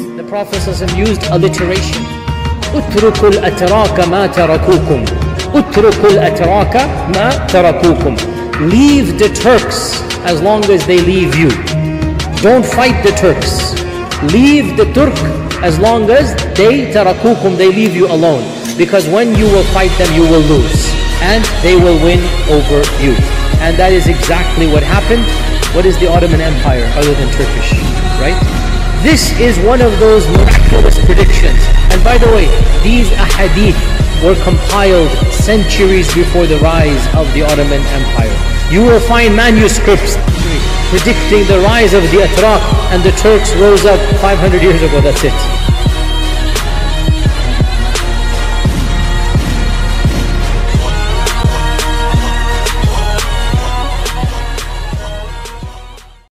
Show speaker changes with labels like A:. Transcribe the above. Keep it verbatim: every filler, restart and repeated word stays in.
A: The Prophet ﷺ used alliteration. أتركوا الأتراك ما تركوكم. أتركوا الأتراك ما تركوكم. Leave the Turks as long as they leave you. Don't fight the Turks. Leave the Turk as long as they tarakukum, they leave you alone. Because when you will fight them, you will lose. And they will win over you. And that is exactly what happened. What is the Ottoman Empire other than Turkish, right? This is one of those miraculous predictions. And by the way, these ahadith were compiled centuries before the rise of the Ottoman Empire. You will find manuscripts predicting the rise of the Atrak, and the Turks rose up five hundred years ago, that's it.